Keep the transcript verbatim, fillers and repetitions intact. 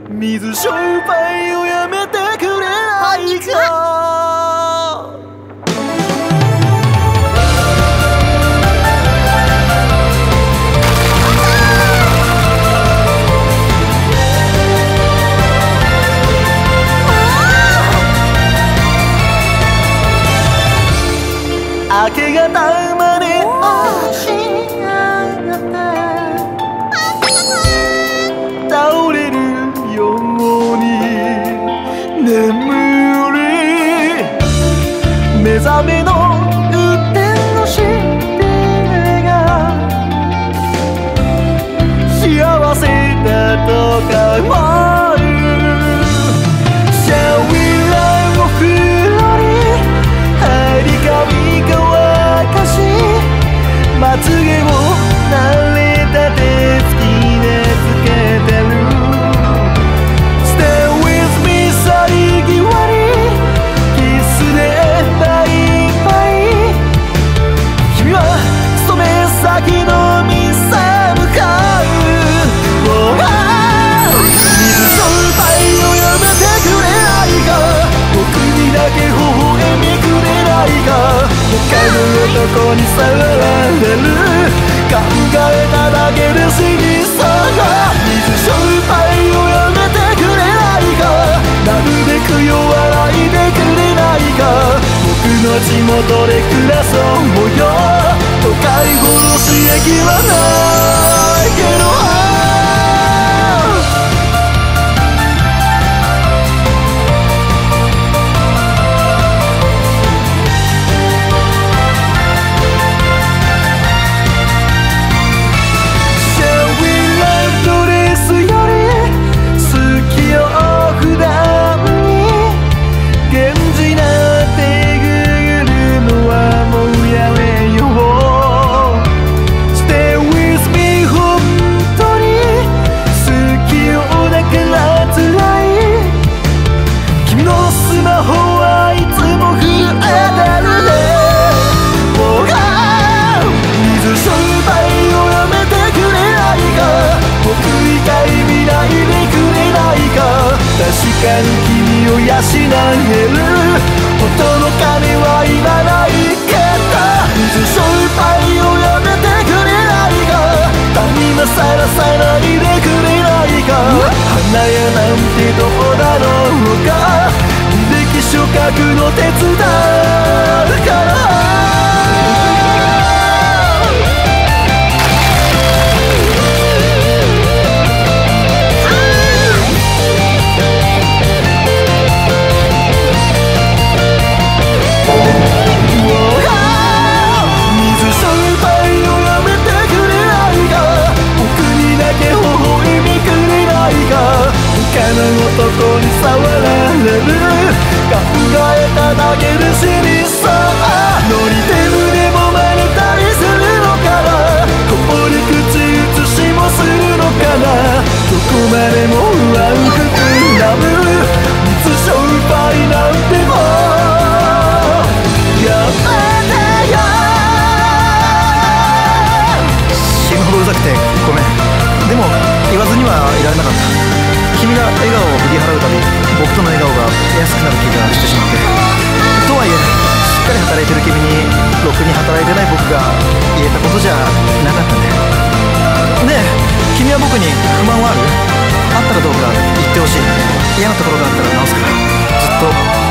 水商売をやめてくれないか。明け方まで押し上がって倒れるように眠り目覚めの運転のしびれが幸せだとか思う。シャウィランを振ろり張り紙乾かしまつげを慣れた手つきでつけてる。 Stay with me 去り際にキスでバイバイ。君は勤め先の店向かう。水商売をやめてくれないか。僕にだけ微笑みくれないか。他の男に触られる考えただけで死にそうが。水商売をやめてくれないか。なるべく弱らいでくれないか。僕の地元で暮らそうよ。都会ほど刺激はないけど確かに君を養えるほどの金はいらないけど。水商売をやめてくれないか。他人はさらさないでくれないか。花屋なんてどうだろうか。履歴書書くの手伝うから他の男に触られる考えただけで死にそう。乗り手胸も真似たりするのかな。ここに口移しもするのかな。どこまでも不安膨らむ水商売なんてもやめてよ。死ぬほどうざくてごめん。でも言わずにはいられなかった。君が笑顔を振り払うたび僕との笑顔が安くなる気がしてしまって。とはいえしっかり働いてる君にろくに働いてない僕が言えたことじゃなかったね。ねえ君は僕に不満はある？あったらどうか言ってほしい。嫌なところがあったら直すから。ずっと